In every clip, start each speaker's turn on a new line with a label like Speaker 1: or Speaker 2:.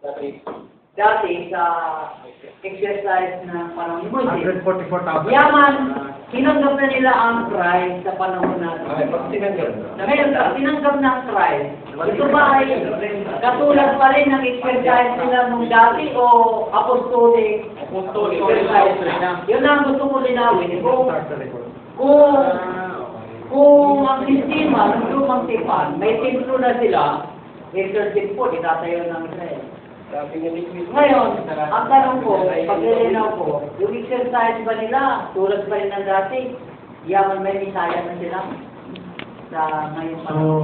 Speaker 1: dati sa exercise ng panahon ni Moses.
Speaker 2: 144,000.
Speaker 1: Yaman, tinanggap na nila ang Christ sa panahon natin.
Speaker 2: Ay, pag tinanggap.
Speaker 1: Ngayon, tinanggap ng Christ, ito ba ay katulad pa rin ng exercise nila nung dati o apostolic exercise na? Yun ang gusto ko linawin. Kung ang sistema ng lumang tipan, may templo na sila, exercise po, itatayo ng Israel. Ngayon, ang tanong ko, paglilinaw ko, yung exercise ba nila, tulad pa rin ng dati, yaman may misaya na sila sa ngayon pa.
Speaker 3: So,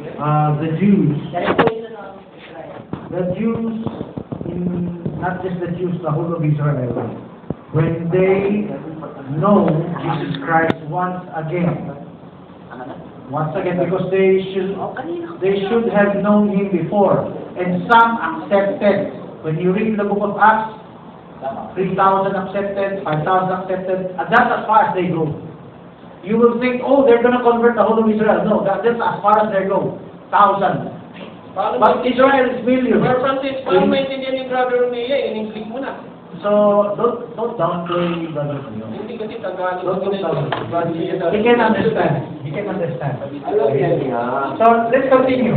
Speaker 3: the Jews, not just the Jews, the whole of Israel, when they know Jesus Christ once again, because they should have known Him before, and some accepted. When you read the book of Acts, 3,000 accepted, 5,000 accepted, and that's as far as they go. You will think, oh, they're going to convert the whole of Israel. No, that's as far as they go. 1,000. But Israel is millions.
Speaker 2: Paano maintindihan yung brother niya? In-English mo na.
Speaker 3: So, don't downplay Brother Leo.
Speaker 2: Hindi kasi Tagalog.
Speaker 3: He can understand. He can understand. So, let's continue.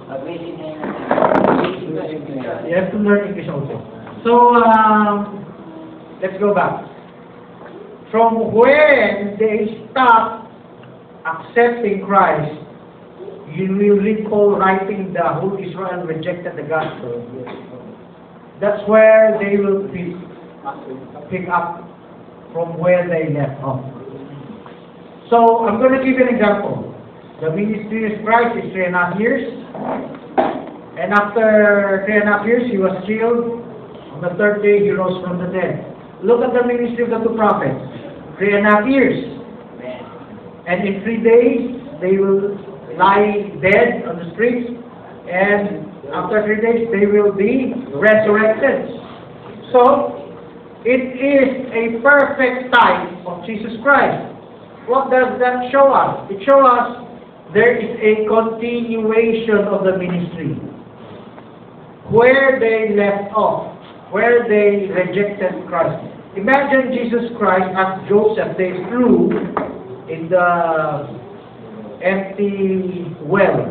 Speaker 3: You have to learn English also. So, let's go back. From when they stop accepting Christ, you will read Paul writing the whole Israel rejected the gospel. That's where they will pick up from where they left off. So, I'm going to give you an example. The ministry of Christ is 3.5 years. And after 3.5 years, He was killed. On the third day, He rose from the dead. Look at the ministry of the two prophets. 3.5 years. And in 3 days, they will lie dead on the streets. And after 3 days, they will be resurrected. So, it is a perfect type of Jesus Christ. What does that show us? It shows us there is a continuation of the ministry. Where they left off, where they rejected Christ. Imagine Jesus Christ as Joseph, they threw in the empty well.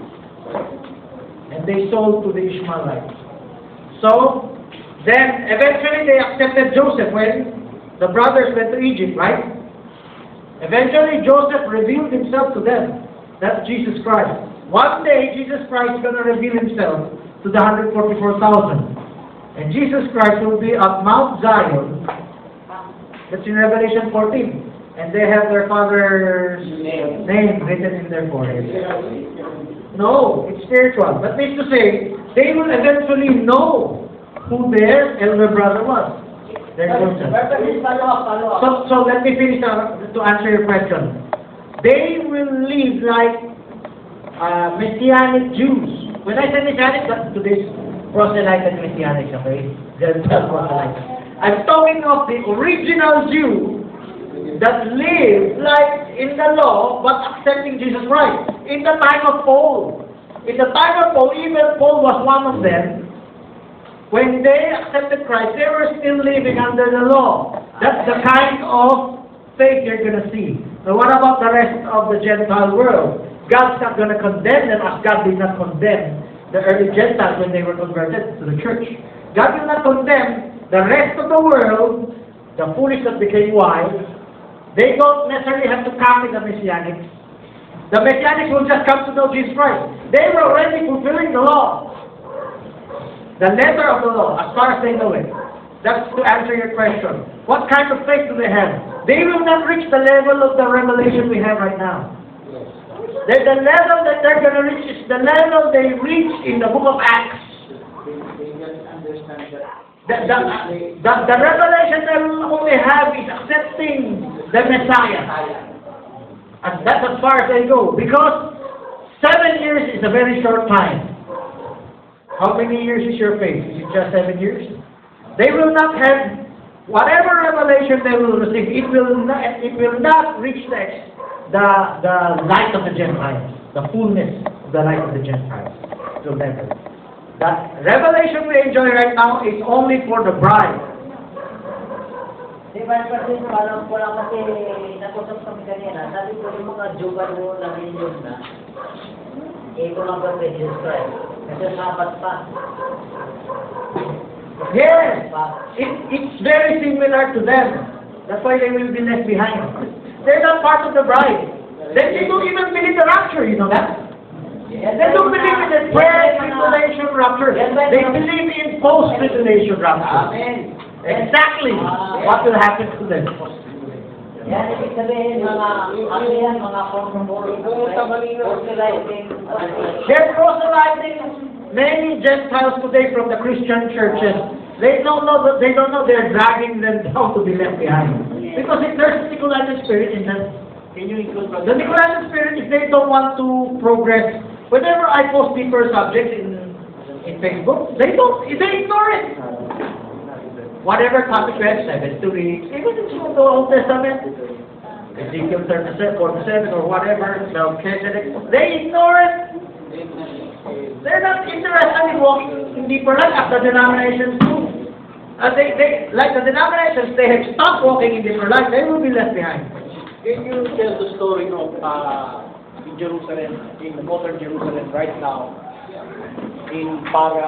Speaker 3: And they sold to the Ishmaelites. So, then eventually they accepted Joseph when the brothers went to Egypt, right? Eventually Joseph revealed himself to them. That's Jesus Christ. One day Jesus Christ is going to reveal Himself to the 144,000. And Jesus Christ will be at Mount Zion. That's in Revelation 14. And they have their father's name written in their forehead. No, it's spiritual. That means to say, they will eventually know who their elder brother was. Their Joseph. So let me finish to answer your question. They will live like Messianic Jews. When I say Messianic, that's today's proselyte Messianics, okay? Gentile proselytes. I'm talking of the original Jew that lived like in the law but accepting Jesus Christ. In the time of Paul. In the time of Paul, even Paul was one of them. When they accepted Christ, they were still living under the law. That's the kind of faith you're going to see. So what about the rest of the Gentile world? God's not going to condemn them as God did not condemn the early Gentiles when they were converted to the church. God will not condemn the rest of the world, the foolish that became wise. They don't necessarily have to copy the Messianics. The Messianics will just come to know Jesus Christ. They were already fulfilling the law. The letter of the law, as far as they know it. That's to answer your question. What kind of faith do they have? They will not reach the level of the revelation we have right now. The level that they're going to reach is the level they reached in the book of Acts. The revelation they will only have is accepting the Messiah. And that's as far as they go. Because 7 years is a very short time. How many years is your faith? Is it just 7 years? They will not have whatever revelation they will receive. It will not reach the light of the Gentiles, the fullness of the light of the Gentiles. It will never. That revelation we enjoy right now is only for the bride.
Speaker 1: Diba kasi alam ko lang kasi nakusap kami kanina, sabi ko yung mga jugal mo na million na, ito lang ba kay Jesus Christ? Kasi sabat pa.
Speaker 3: Yes, it's very similar to them. That's why they will be left behind. They're not part of the bride. They don't even believe the rapture, you know that? They don't believe in the pre-tribulation rapture. They believe in post-tribulation rapture.
Speaker 1: Amen.
Speaker 3: Exactly what will happen to them.
Speaker 1: Yan, ibig sabihin, ano yan, mga
Speaker 3: They're proselyting many Gentiles today from the Christian churches. They don't know they're dragging them down to be left behind. Because if there's a Nicolaitan spirit in them, the Nicolaitan spirit, if they don't want to progress, whenever I post deeper subjects in Facebook, they ignore it. Whatever topic we have, 7 to 8, even in the Old Testament, Ezekiel 47 or whatever, Melchizedek, they ignore it. They're not interested in walking in deeper life as the denominations do. Like the denominations, they have stopped walking in deeper life, they will be left behind.
Speaker 2: Can you tell the story of in Jerusalem, in modern Jerusalem right now, in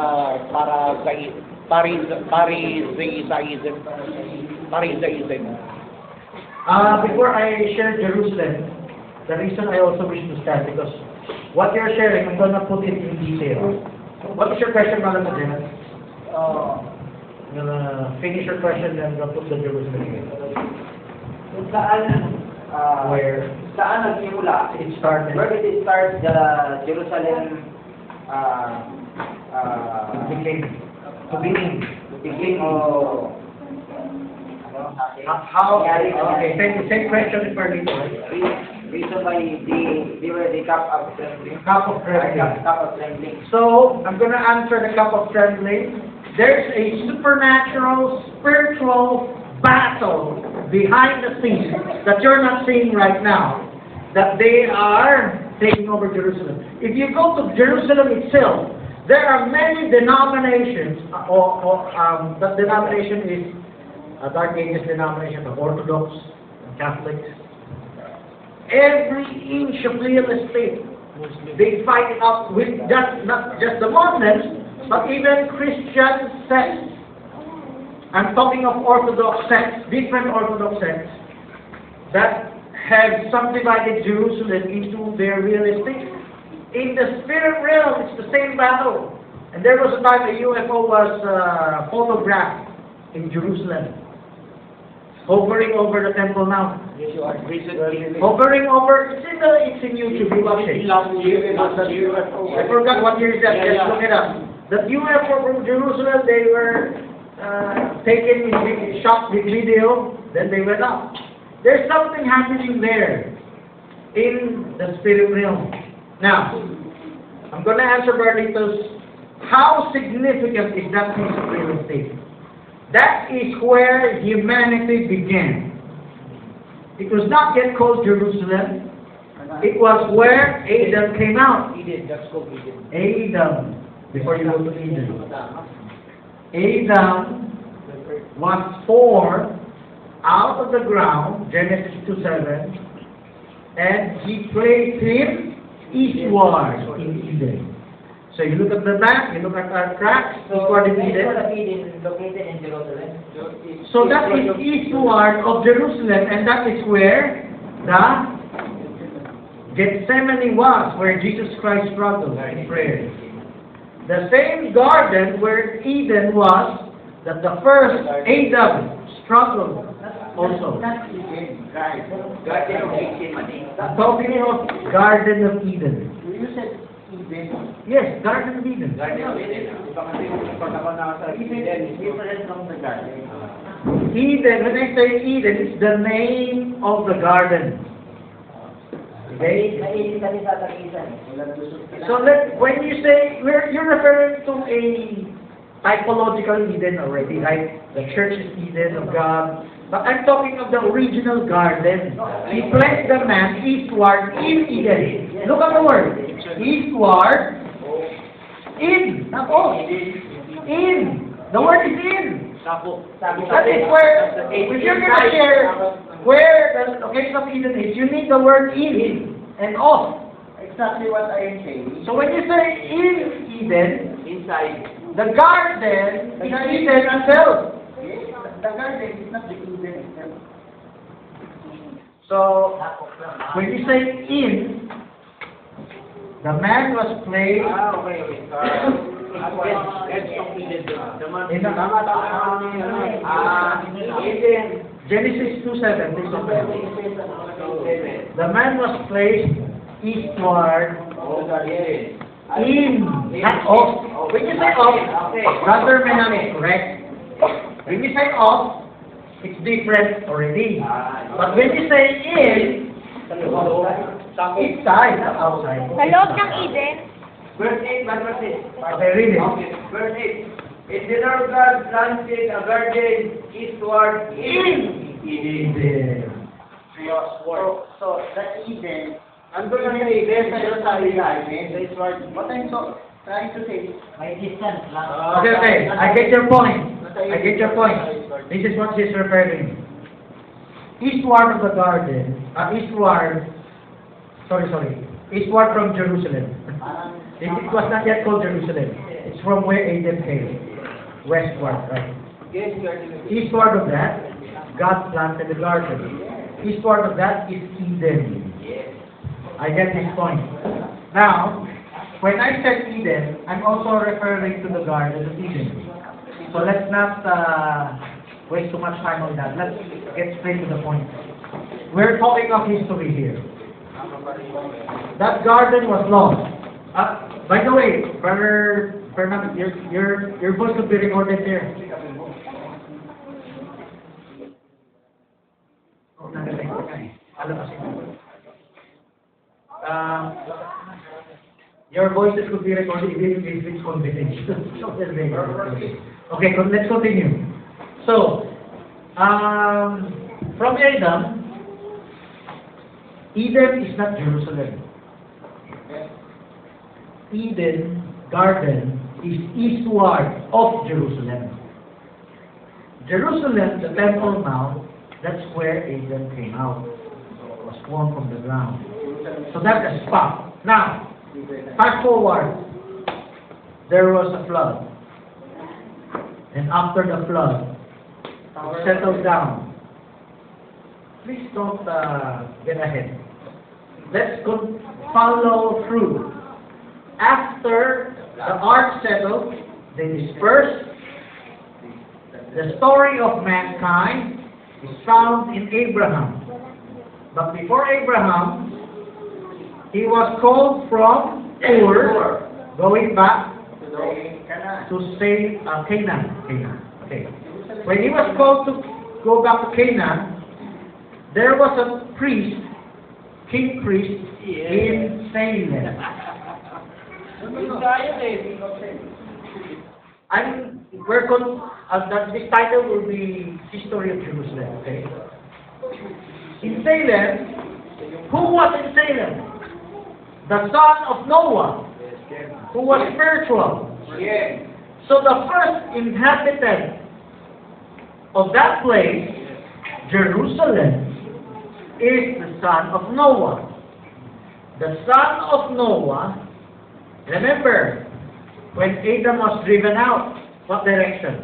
Speaker 2: Pharisaism?
Speaker 3: Before I share Jerusalem, the reason I also wish to start, because what you're sharing, I'm going to put it in detail. What is your question, Madam Adena? I'm going to finish your question, then I'm going to put the Jerusalem here. Where?
Speaker 1: Saan nagsimula?
Speaker 3: It started.
Speaker 1: Where did it start, the Jerusalem beginning of
Speaker 3: how? Okay, same question for me.
Speaker 1: Reason why they were the cup of trembling.
Speaker 3: Cup of trembling.
Speaker 1: Cup of trembling.
Speaker 3: So, I'm going to answer the cup of trembling. There's a supernatural, spiritual battle behind the scenes that you're not seeing right now, that they are taking over Jerusalem. If you go to Jerusalem itself, there are many denominations, that denomination is a Dark Ages denomination of Orthodox and Catholics. Every inch of real estate, they fight it up with not just the Muslims, but even Christian sects. I'm talking of Orthodox sects, different Orthodox sects, that have subdivided Jerusalem into their real estate. In the spirit realm, it's the same battle. And there was a time a UFO was photographed in Jerusalem, hovering over the Temple Mount. Hovering over, it's in YouTube, you watch it. I forgot what year is that, just look it up. The UFO from Jerusalem, they were taken in shot with video, then they went up. There's something happening there in the spirit realm. Now, I'm going to answer Barlito's, how significant is that piece of real estate? That is where humanity began. It was not yet called Jerusalem. It was where Adam came out.
Speaker 2: Eden, that's called Eden.
Speaker 3: Adam, before you go to Eden. Adam was formed out of the ground, Genesis 2:7, and he placed him eastward in Eden. So you look at the map, you look at our tracks, eastward in Eden.
Speaker 1: Located in Jerusalem.
Speaker 3: So that is eastward of Jerusalem, and that is where the Gethsemane was, where Jesus Christ struggled in prayer. The same garden where Eden was, that the first Adam struggled also. I'm talking of Garden of Eden.
Speaker 1: You said Eden.
Speaker 3: Yes, Garden of Eden.
Speaker 1: Eden is different from the garden.
Speaker 3: Eden, when I say Eden, it's the name of the garden. Okay? So when you say, you're referring to a typological Eden already, right? The church is Eden of God. But I'm talking of the original garden. He placed the man eastward in Eden. Look at the word. Eastward In, not off. In. The word is in.
Speaker 2: Sako.
Speaker 3: That is where, if you're going to share where the location of Eden is, you need the word in and off.
Speaker 1: Exactly what I am saying.
Speaker 3: So when you say in Eden,
Speaker 1: Inside.
Speaker 3: the garden is Eden itself.
Speaker 1: The garden is not the Eden itself.
Speaker 3: So when you say in, the man was placed in the Genesis 2:7. Please don't forget. The man was placed eastward in, not off. When you say off, Brother Manalitanongabi, correct? When you say off, it's different already. But when you say in, inside, not outside.
Speaker 4: Sa loob ng Eden,
Speaker 1: Verse 8, what was it?
Speaker 3: Okay, read it.
Speaker 1: Okay, verse 8. And the Lord God planted a garden eastward in Eden.
Speaker 2: So that Eden,
Speaker 1: Ando lang yung Eden sa
Speaker 2: what I'm trying to say,
Speaker 1: may distance lang.
Speaker 3: Okay, I get your point. I get your point. This is what she's referring. Eastward of the garden, eastward from Jerusalem. It was not yet called Jerusalem. It's from where Eden came. Westward, right?
Speaker 1: Yes, you are
Speaker 3: Eastward of that, God planted the garden. Eastward of that is Eden.
Speaker 1: Yes.
Speaker 3: I get this point. Now, when I said Eden, I'm also referring to the Garden of Eden. So let's not waste too much time on that. Let's get straight to the point. We're talking of history here. That garden was lost. By the way, Brother Fernando, your voice could be recorded there. Your voices could be recorded even if it's confidential. Okay, let's continue. So, from Adam, Eden is not Jerusalem. Eden garden is eastward of Jerusalem. Jerusalem, the Temple Mount, that's where Eden came out. Was formed from the ground. So that's a spot. Now, fast forward. There was a flood. And after the flood, it settled down. Please don't get ahead. Let's follow through. After the ark settled, they dispersed. The story of mankind is found in Abraham. But before Abraham, he was called from Ur, going back to say Canaan. Okay. When he was called to go back to Canaan, there was a priest, king priest, in Salem. This title will be History of Jerusalem. Okay. In Salem, who was in Salem? The son of Noah, who was spiritual. So the first inhabitant of that place, Jerusalem, is the son of Noah. The son of Noah, remember, when Adam was driven out, what direction?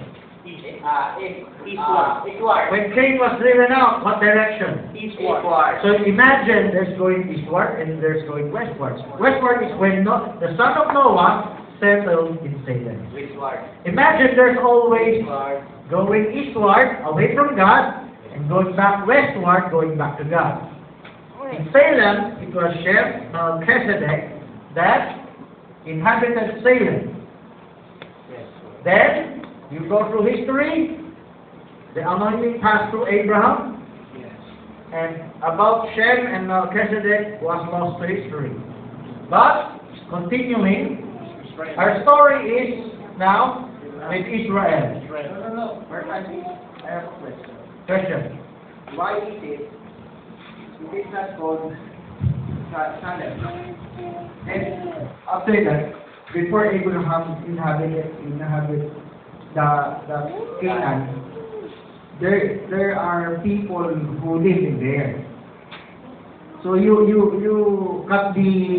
Speaker 1: Eastward.
Speaker 3: When Cain was driven out, what direction?
Speaker 1: Eastward.
Speaker 3: So imagine there's going eastward and there's going westward. Westward is when the son of Noah settled in Salem.
Speaker 1: Eastward.
Speaker 3: Imagine there's always
Speaker 1: Eastward.
Speaker 3: going eastward, away from God, and going back westward, going back to God. In Salem, it was Chef Melchizedek that inhabited Salem. Then, you go through history, the anointing passed through Abraham, and about Shem and Melchizedek was lost to history. But, continuing, our story is now with Israel.
Speaker 1: No. I have a question.
Speaker 3: Question.
Speaker 1: Why is it not called Salem? And
Speaker 3: I'll say that. before Abraham inhabited the Canaan, there are people who live in there. So you cut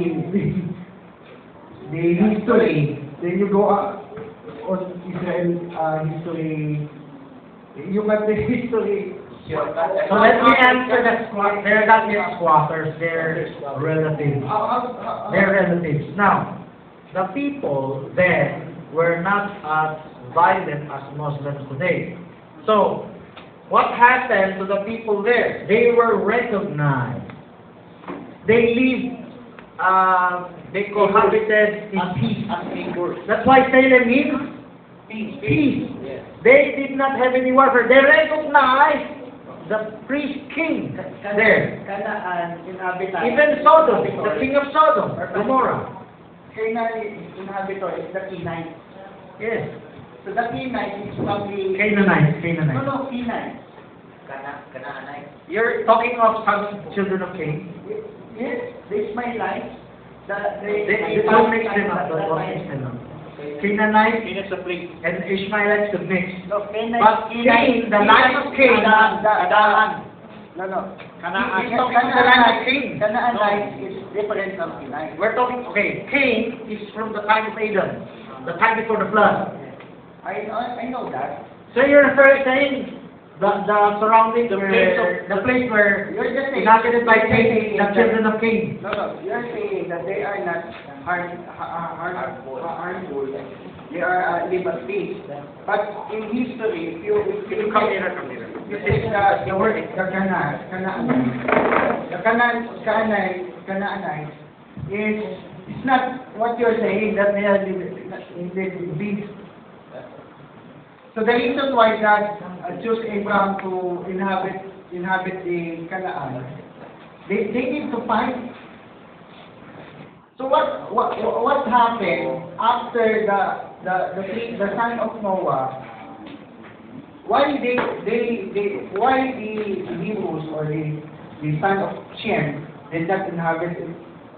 Speaker 3: the history, then you go on Israel history. You cut the history. So let me answer that. They're not yet squatters. They're relatives. They're relatives. Now, the people then were not as violent as Muslims today. So, what happened to the people there? They were recognized. They lived, they cohabited in peace. That's why Salem means peace.
Speaker 2: Yes.
Speaker 3: They did not have any warfare. They recognized the priest king there. Even Sodom, the king of Sodom, Gomorrah.
Speaker 1: Canaan inhabitor is the Kenite.
Speaker 3: Yes.
Speaker 1: So the Kenite is probably...
Speaker 3: Canaanite.
Speaker 1: No, Kenite. Canaanite.
Speaker 3: You're talking of some children of Cain?
Speaker 1: Yes, the Ishmaelites.
Speaker 3: Don't mix them up. Don't mix them up. Canaanite
Speaker 2: It's a place.
Speaker 3: and Ishmaelites could mix.
Speaker 1: No, Kenite.
Speaker 3: But Cain, the line of Cain,
Speaker 1: No.
Speaker 3: He's talking of the line of Cain.
Speaker 1: Canaanite is different from Kenite.
Speaker 3: We're talking, okay, Cain is from the time of Adam, the time before the flood.
Speaker 1: I know that.
Speaker 3: So you're saying the surrounding, the place where
Speaker 1: You're just saying...
Speaker 3: inhabited by Cain, the children of Cain.
Speaker 1: No. You're saying that they are not harmful. They are live at peace. But in history, if you
Speaker 3: Come here.
Speaker 1: You take the word Canaanite is it's not what you're saying that they are in peace. So the reason why God chose Abraham to inhabit the Canaan, they need to find. So what happened after the son of Noah? Why the Hebrews or the son of Shem did not inhabit it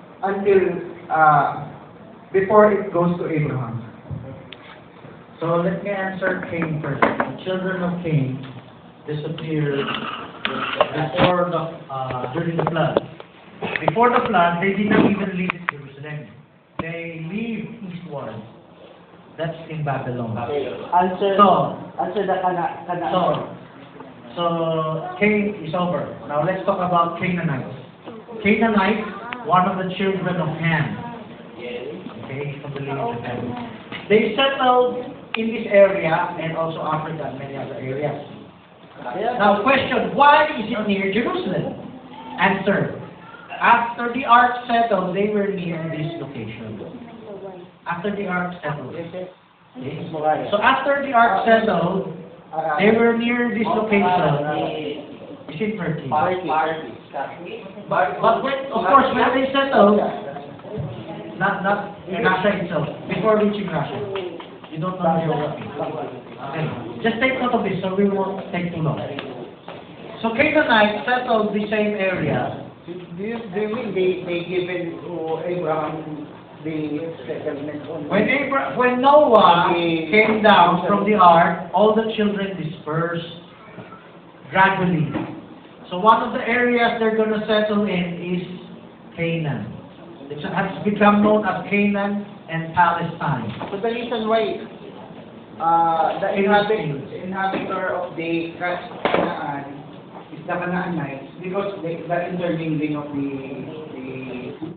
Speaker 1: until before it goes to Abraham?
Speaker 3: So let me answer Cain first. The children of Cain disappeared before during the flood. Before the flood, they did not even live in Jerusalem. They lived eastward. That's in Babylon.
Speaker 1: Answer the Canaan.
Speaker 3: So Cain is over. Now let's talk about Canaanites. Canaanites, one of the children of Ham. Okay, from the lineage of Ham. They settled in this area and also Africa and many other areas. Now question, why is it near Jerusalem? Answer, after the ark settled, they were near this location. After the ark settled. Okay. So after the ark settled, they were near this location. It's in Turkey. But when, of course, when they settled, not in Russia itself, before reaching Russia. You don't know geography. Okay. Just take note of this so we won't take too long. So Canaanites settled the same area.
Speaker 1: Do you mean they given to Abraham the settlement?
Speaker 3: When Noah came down from the ark, all the children dispersed gradually. So one of the areas they're going to settle in is Canaan. It has become known as Canaan and Palestine.
Speaker 1: So the reason why the inhabitor of the Canaan is the Canaanites because the intermingling of the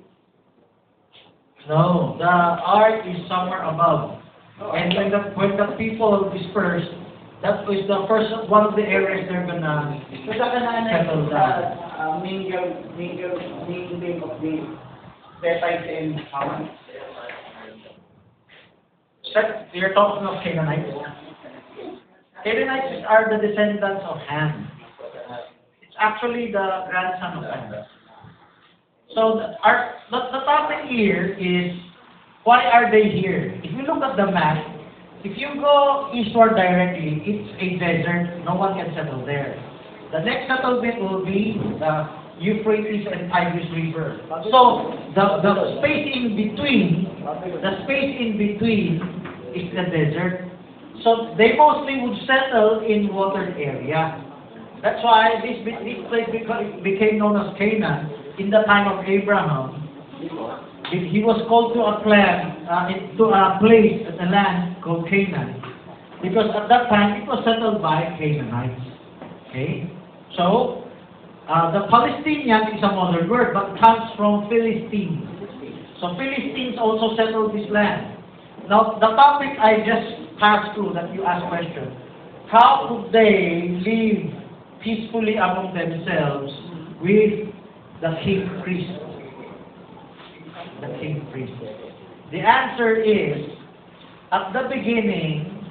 Speaker 3: No, the ark is somewhere above. And when the people dispersed, that was the first one of the areas they're gonna
Speaker 1: so the Canaanites
Speaker 3: settle down.
Speaker 1: mingling of the Sethites and Ham.
Speaker 3: You're talking of Canaanites. Canaanites are the descendants of Ham. It's actually the grandson of Ham. So the topic here is, why are they here? If you look at the map, if you go eastward directly, it's a desert. No one can settle there. The next settlement will be the Euphrates and Tigris River. So the space in between, is the desert. So they mostly would settle in watered area. That's why this place became known as Canaan in the time of Abraham. He was called to a place, a land called Canaan, because at that time it was settled by Canaanites. Okay, so the Palestinian is a modern word, but comes from Philistines. So Philistines also settled this land. Now the topic I just passed through that you asked question: how could they live peacefully among themselves with the king priest? The king priest. The answer is, at the beginning,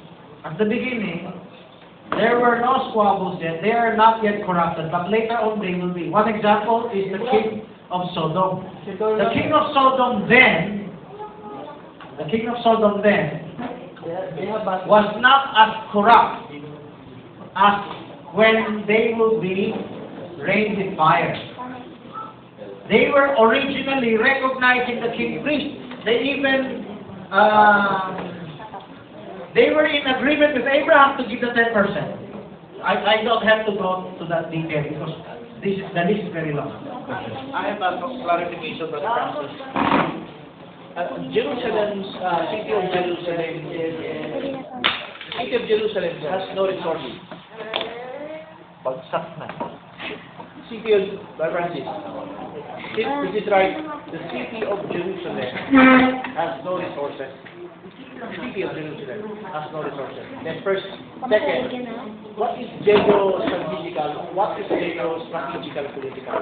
Speaker 3: there were no squabbles yet. They are not yet corrupted, but later on they will be. One example is the king of Sodom. The king of Sodom then was not as corrupt as when they will be rained with fire. They were originally recognizing the king priest. They even they were in agreement with Abraham to give the 10%. I don't have to go to that detail because the list is very long.
Speaker 2: I have a clarification, Brother Francis. Jerusalem's city of Jerusalem has no resources.
Speaker 3: Bagsak na.
Speaker 2: City of Francis. Is it right? The city of Jerusalem has no resources. The city of Jerusalem has no resources. Then first, second, what is geostrategical? What is geostrategical political?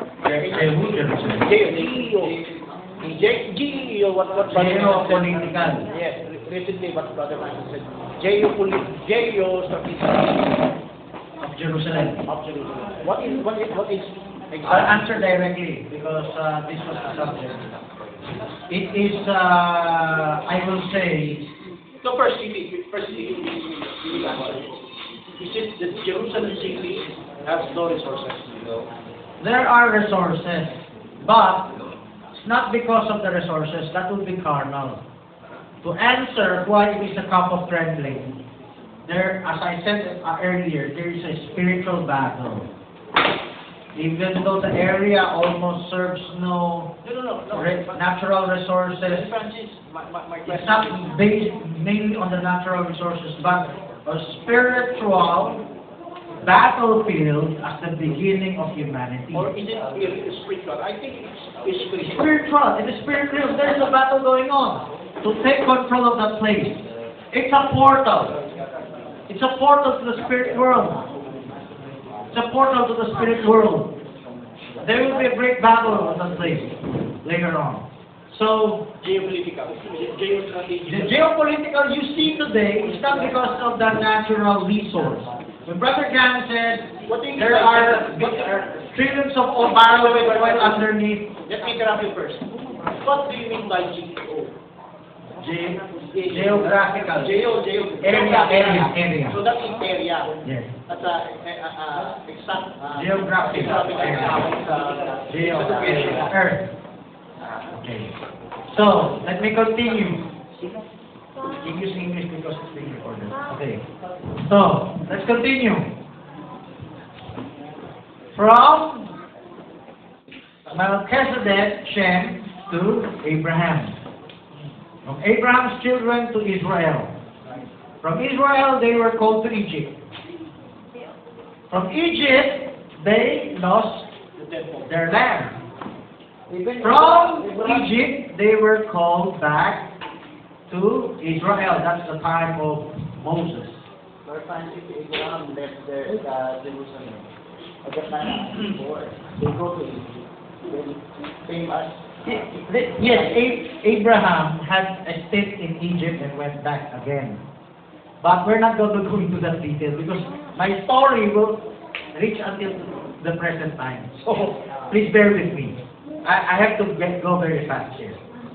Speaker 2: Geo, what
Speaker 3: Geopolitical.
Speaker 2: Yes, recently what Brother Francis said. Geostrategical
Speaker 3: Of Jerusalem.
Speaker 2: What is
Speaker 3: I'll answer directly because this was the subject. It is, I will say.
Speaker 2: So first, you answer. Is it that Jerusalem city has no resources?
Speaker 3: There are resources, but it's not because of the resources. That would be carnal. To answer why it is a cup of trembling, there, as I said earlier, there is a spiritual battle. Even though the area almost serves no natural resources, it's not based mainly on the natural resources, but a spiritual battlefield as the beginning of humanity.
Speaker 2: Or is it spiritual? I think it's spiritual.
Speaker 3: Spiritual. It is spiritual. There's a battle going on to take control of that place. It's a portal. It's a portal to the spirit world. It's a portal to the spirit world. There will be a great battle on that place later on. So,
Speaker 2: Geopolitical.
Speaker 3: the geopolitical you see today is not because of the natural resource. When Brother Jan said there are trillions of barrels of oil underneath.
Speaker 2: Let me interrupt you first. What do you mean by GEO?
Speaker 3: Geographical. Area.
Speaker 2: So that is area.
Speaker 3: Yes.
Speaker 2: That's exact
Speaker 3: Geographical area. Earth. Okay. So, let me continue. Use English because it's being recorded. Okay. So, let's continue. From Melchizedek, Shem, to Abraham. From Abraham's children to Israel. From Israel, they were called to Egypt. From Egypt, they lost their land. From Egypt, they were called back to Israel. That's the time of Moses.
Speaker 1: Abraham left Jerusalem. At that time, before they go to Egypt, same as
Speaker 3: Yes, Abraham had a stint in Egypt and went back again. But we're not going to go into that detail because my story will reach until the present time. So please bear with me. I have to go very fast here.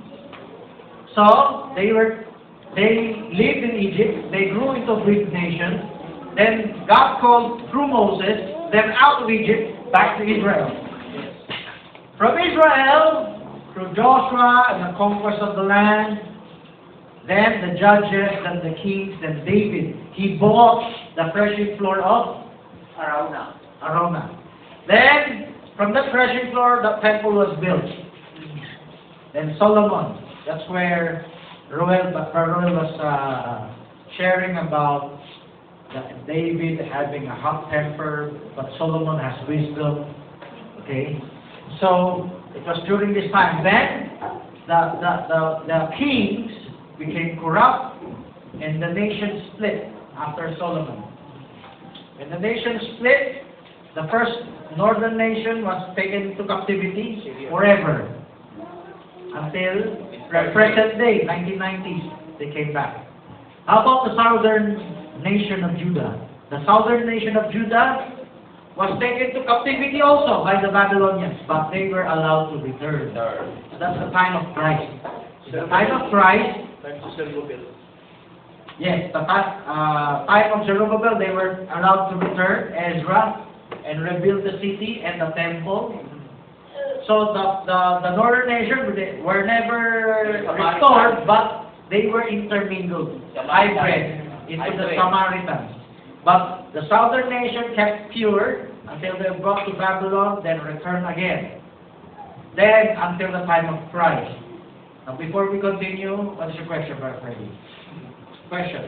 Speaker 3: So they lived in Egypt. They grew into a great nation. Then God called through Moses them out of Egypt back to Israel. From Israel, through Joshua and the conquest of the land, then the judges, then the kings, then David. He bought the threshing floor of Araunah. Then, from the threshing floor, the temple was built. Then Solomon, that's where Roel was sharing about David having a hot temper, but Solomon has wisdom. Okay? So, it was during this time. Then, the kings became corrupt, and the nation split after Solomon. When the nation split, the first northern nation was taken into captivity forever until the present day, 1990s, they came back. How about the southern nation of Judah? The southern nation of Judah was taken to captivity also by the Babylonians, but they were allowed to return. So that's the time of Christ. The time of Christ, yes, the time of Zerubbabel, they were allowed to return, Ezra, and rebuild the city and the temple. So the northern nation, they were never restored, but they were intermingled, hybrid, into the Samaritans. But the southern nation kept pure until they were brought to Babylon, then returned again. Then until the time of Christ. Now, before we continue, what is your question, Brother Freddy? Question.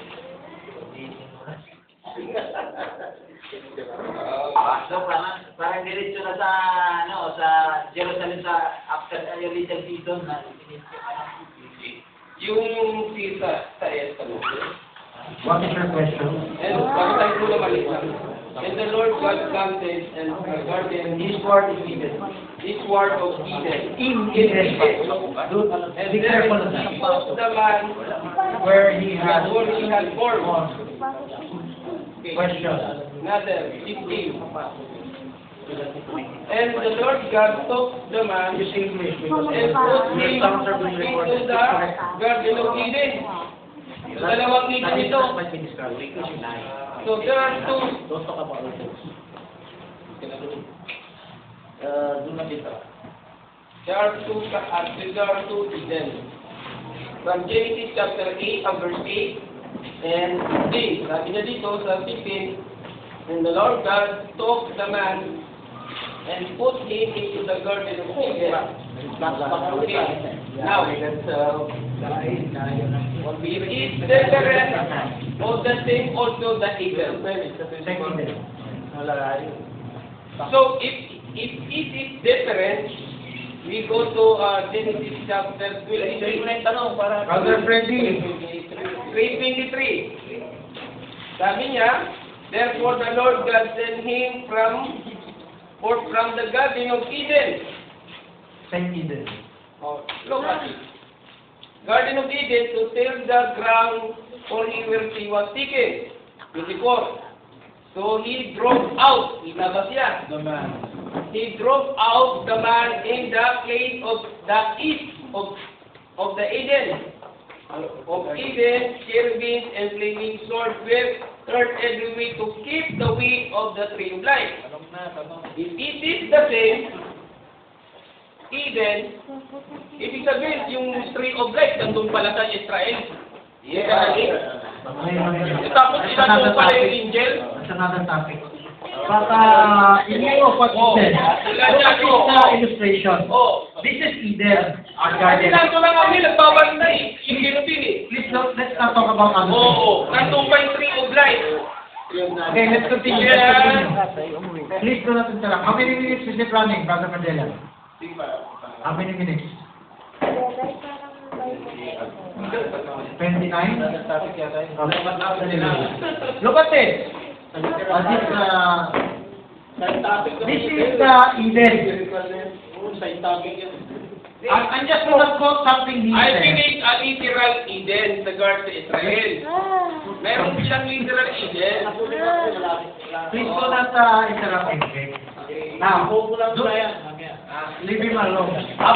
Speaker 1: So, parang diretso na sa Jerusalem after a little season na
Speaker 4: Yung sisa sa tanong.
Speaker 3: What is your question?
Speaker 4: And pag-type mo naman ito. And the Lord God planted and garden
Speaker 3: This word is Eden.
Speaker 4: this word of Eden.
Speaker 3: In Eden.
Speaker 4: And
Speaker 3: Be
Speaker 4: there
Speaker 3: careful of
Speaker 4: he
Speaker 3: that.
Speaker 4: put the man
Speaker 3: Where he has
Speaker 4: where he had formed.
Speaker 3: Question.
Speaker 4: Another 15. And the Lord God took the man
Speaker 3: Use English
Speaker 4: and
Speaker 3: because
Speaker 4: put him
Speaker 3: your sounds are being
Speaker 4: into
Speaker 3: recorded.
Speaker 4: the garden of Eden. Dalawang Eden ito. So there are two.
Speaker 3: Don't talk about other things. Do not interrupt.
Speaker 4: There are two Eden. From Genesis chapter 8 verse 8 and 15. Sabi niya dito sa 15, and the Lord God took the man and put him into the garden of Eden. Okay. Now, it is different or the same also the Eden. So if it is different, we go to Genesis chapter 23.
Speaker 3: Brother Freddy.
Speaker 4: 3:23. Sabi niya, therefore the Lord God sent him forth from the garden of Eden.
Speaker 3: Same Eden.
Speaker 4: Oh, look at it. Garden of Eden to till the ground for he was taken. 24. So he drove out. Ilabas yan.
Speaker 3: The man.
Speaker 4: He drove out the man in the place of the east of the Eden. Of Eden, cherubims and flaming swords were turned every way to keep the way of the tree of life. If it is the same, Eden, ibig sabihin yung tree of life nandun pala sa Israel. Yeah. Tapos nandun pala yung angel.
Speaker 3: That's another topic. But in view of what you said, look at this illustration.
Speaker 4: Oh.
Speaker 3: This is Eden, our garden.
Speaker 4: Nandun lang kami, nagbabalik na eh. Yung cherubim eh.
Speaker 3: Let's not talk about other things.
Speaker 4: Oo. Nandun pa yung tree of life.
Speaker 3: Okay, let's continue. Please do not interrupt. How many minutes is it running, Brother Magellan? How many minutes? 29? Look at this. This is Eden. I'm just going to quote something he
Speaker 4: I
Speaker 3: said.
Speaker 4: believe a literal Eden sa Garden sa Israel. Meron silang literal Eden.
Speaker 3: Please do not interrupt him, okay? Now, leave him alone.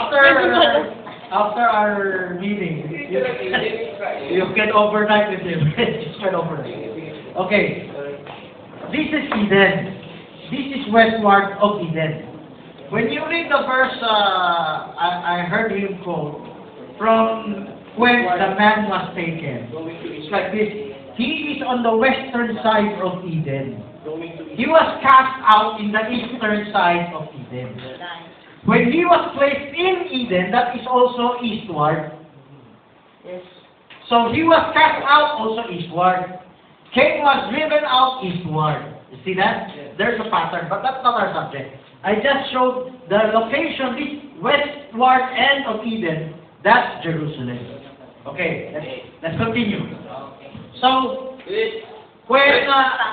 Speaker 3: After our meeting, you can overnight with him. Just can overnight. Okay. This is Eden. This is westward of Eden. when you read the verse, I heard him quote, from when the man was taken. It's like this. He is on the western side of Eden. He was cast out in the eastern side of Eden. When he was placed in Eden, that is also eastward.
Speaker 1: Yes.
Speaker 3: So he was cast out also eastward. Cain was driven out eastward. You see that? There's a pattern, but that's not our subject. I just showed the location, this westward end of Eden, that's Jerusalem. Okay, let's continue. So, when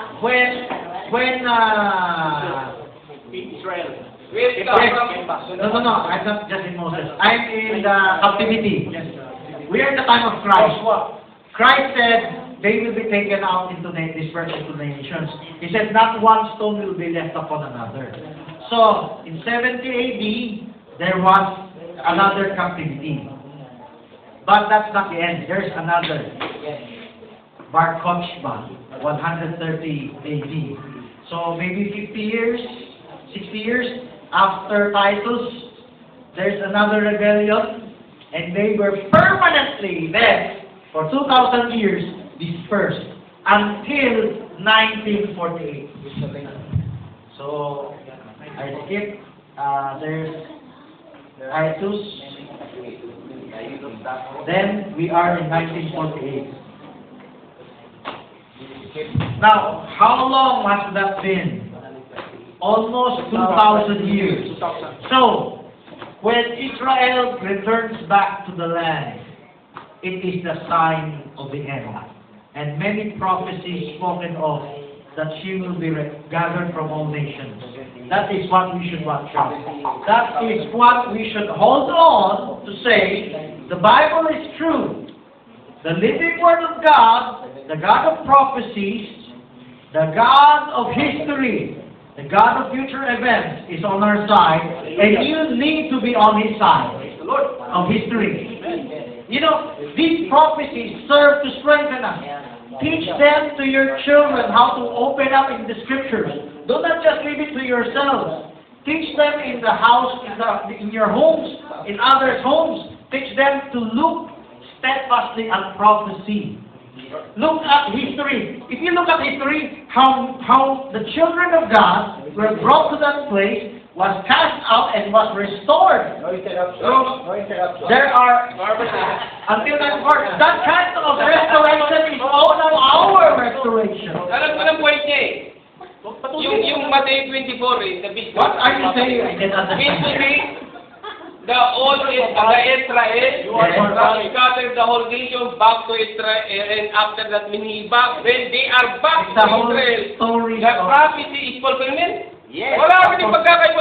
Speaker 2: Israel.
Speaker 3: No, I'm not just in Moses. I'm in the captivity. We are in the time of Christ. Christ said they will be taken out into dispersed into the nations. He said not one stone will be left upon another. So, in 70 AD, there was another captivity. But that's not the end. There's another. Bar Kokhba, 130 AD. So maybe 50 years, 60 years after Titus, there's another rebellion, and they were permanently there for 2,000 years dispersed until 1948. So I skip. There's Titus. Then we are in 1948. Now, how long has that been? Almost 2,000 years. So, when Israel returns back to the land, it is the sign of the end. And many prophecies spoken of that she will be gathered from all nations. That is what we should watch out. That is what we should hold on to say, the Bible is true. The living Word of God, the God of prophecies, the God of history, the God of future events is on our side, and you need to be on His side of history. You know, these prophecies serve to strengthen us. Teach them to your children how to open up in the Scriptures. Do not just leave it to yourselves. Teach them in the house, in your homes, in others' homes. Teach them to look steadfastly at prophecy. Look at history. If you look at history, how the children of God were brought to that place, was cast out and was restored.
Speaker 4: No interruption.
Speaker 3: So, there are, until that part, that kind of restoration is also our restoration.
Speaker 4: Alam ko ng point niya eh. Yung Matthew 24 eh, the big
Speaker 3: What are you saying? I can understand.
Speaker 4: History, the old Israel, scattered the whole nation back to Israel, and after that, back. When they are back to
Speaker 3: The whole
Speaker 4: Israel,
Speaker 3: story
Speaker 4: the
Speaker 3: of...
Speaker 4: prophecy is fulfillment.
Speaker 3: Yes.
Speaker 4: Wala ka din pagkakaiba